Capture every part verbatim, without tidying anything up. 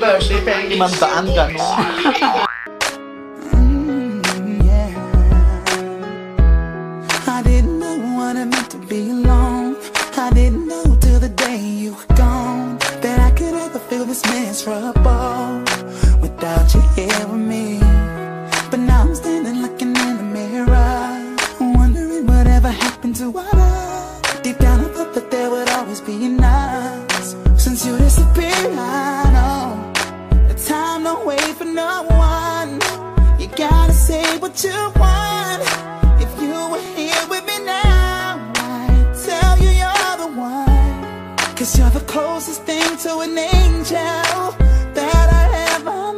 birthday, pero limandaan gano'n. I didn't know what it meant to be alone. I didn't know till the day you were gone that I could ever feel this miserable without you here with me. But now I'm standing looking in the mirror, wondering whatever happened to our love. Deep down I thought that there would always be enough. Since you disappeared, I know the time don't wait for no one. You gotta say what you want. If you were here with me now, I'd tell you you're the one. Cause you're the closest thing to an angel that I ever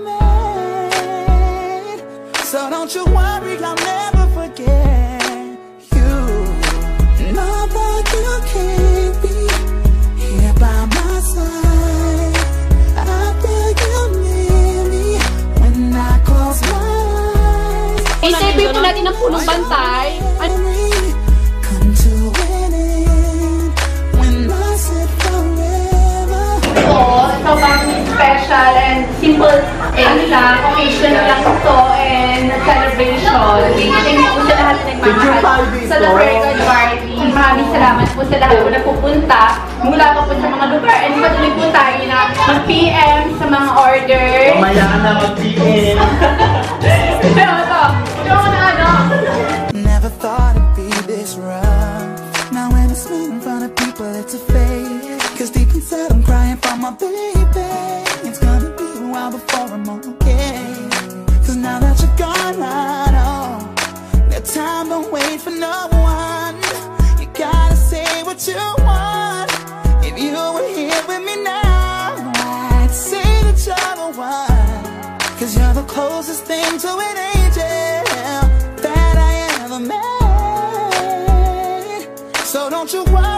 met. So don't you worry, I'll never forget you. Know that you can't be here by my side. I feel you near me when I close my eyes. I-save po natin ang punong bantay. Come to an end when I said forever. So, sobrang special and simple, ano lang, occasion lang ito and celebration. Thank you po sa lahat na nagmamahal sa The Virgin Party. Maraming salamat po sa lahat po na pupunta mula pa po sa mga lugar and patuloy po tayo na mag-P M sa mga order. Mamaya na mag-P M. Pero ito, ito ako na ano. Never thought it'd be this rough. Now when I smile in front of people, it's a fake. Cause deep inside I'm crying for my baby. It's gonna be a while before I'm okay. Cause now that you're gone, I know that time don't wait for no one. You gotta say what you want. If you were here with me now, I'd say that you're the one. Cause you're the closest thing to an angel that I ever met. So don't you worry.